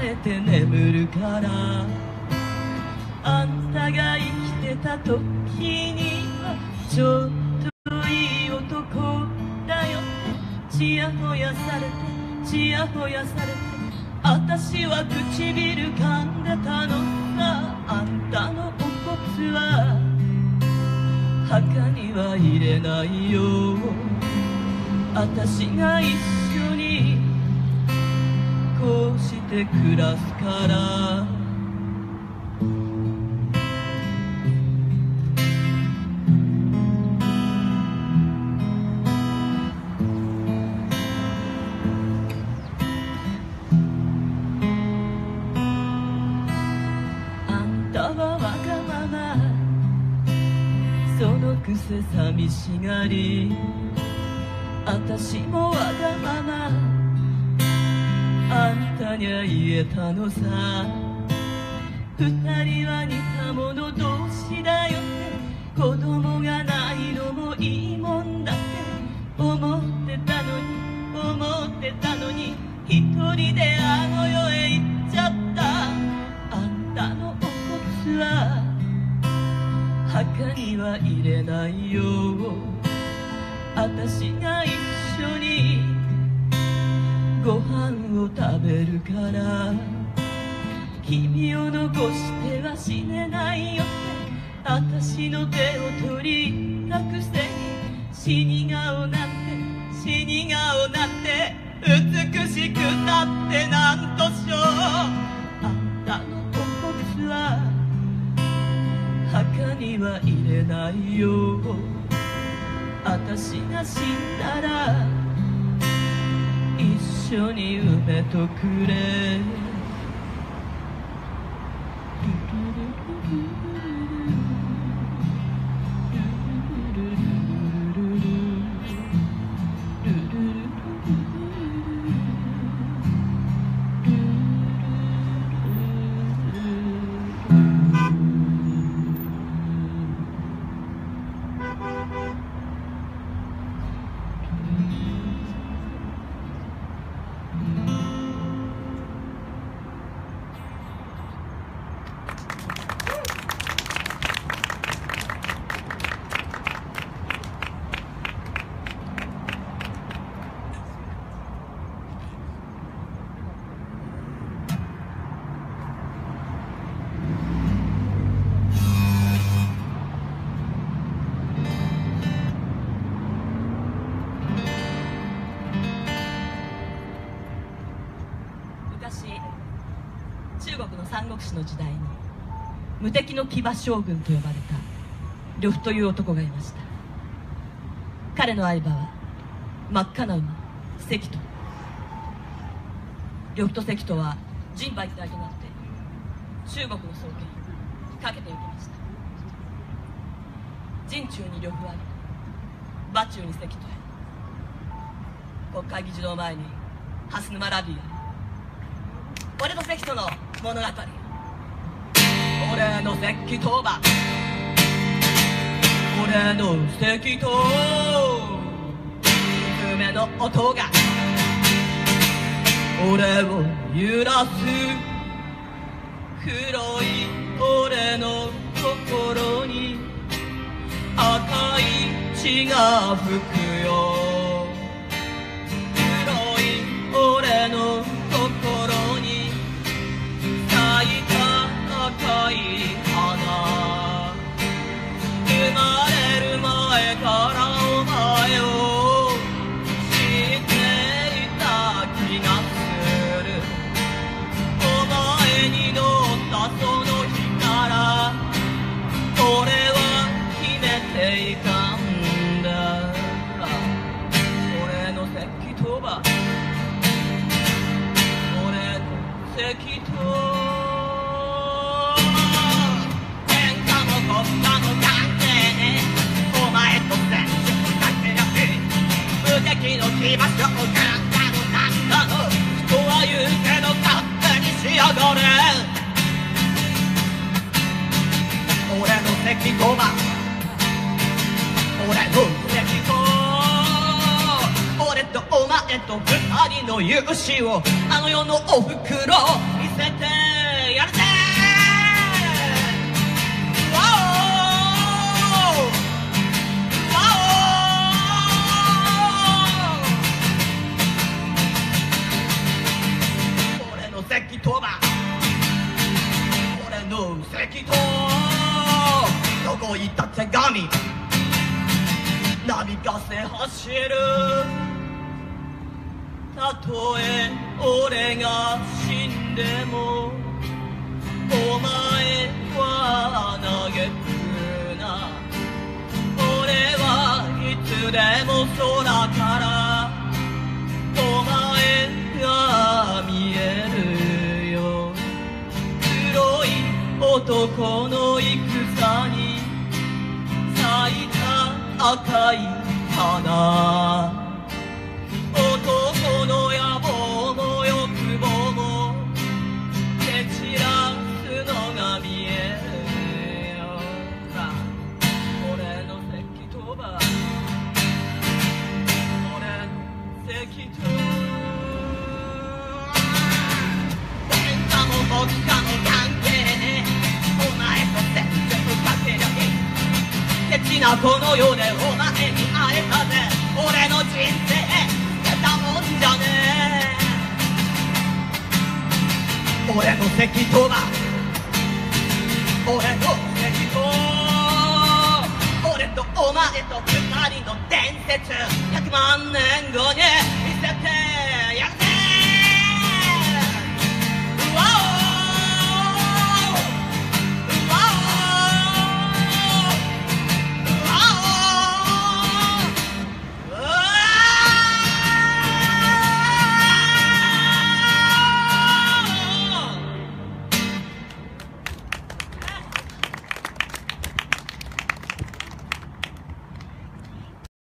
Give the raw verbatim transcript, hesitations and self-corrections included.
えて眠るから、あんたが生きてた時にはちょっといい男だよって、ちやほやされてちやほやされて、あたしは唇噛んでたのさ。あんたのお骨は墓には入れないよ、あたしが一緒にこうして暮らすから。あんたはわがまま、そのくせ寂しがり、あたしもわがまま、あんたにゃ言えたのさ。二人は似た者同士だよって、子供がないのもいいもんだって思ってたのに思ってたのに、一人であの世へ行っちゃった。あんたのお骨は墓には入れないよ、あたしが一緒にご飯を食べるから。君を残しては死ねないよって、あたしの手を取りたくせに、死に顔なんて死に顔なんて美しくたってなんとしよう。あんたのお骨は墓には入れないよ、あたしが死んだら一緒に埋めとくれ。中国の三国志の時代に無敵の騎馬将軍と呼ばれた呂布という男がいました。彼の相場は真っ赤な馬関戸。呂布と関戸は人馬一体となって中国の創建にかけていきました。陣中に呂布あり、馬中に関戸あり、国会議事堂前に蓮沼ラビーあり、俺と関戸の物語。俺の関戸馬、俺の関戸、娘の音が俺を揺らす。黒い俺の心に赤い血が吹くよ。黒い俺の心に咲いた赤い花、生まれる前からお前を知っていた気がする。お前に乗ったその日から俺は決めていたんだ。俺の関戸馬、俺の関戸。無敵の騎馬将軍なんだの人は言うけど勝手にしやがれ。俺の関戸馬、俺の関戸、俺とお前前と二人の勇姿をあの世のおふくろ見せてやるぜ。ワオワオ俺の石刀馬俺の石刀どこ行ったって神波風走るたとえ俺が死んでもお前は嘆くな俺はいつでも空からお前が見えるよ黒い男の戦に咲いた赤い花男の野望も欲望も蹴散らすのが見えるよ俺の石刀馬俺の石刀喧嘩も僕かも関係ねえお前と全然かけりゃいいケチなこの世でお前に会えたぜ俺の人生じゃねえ俺の石刀馬俺の石刀俺とお前と二人の伝説ひゃくまんねんごに見せて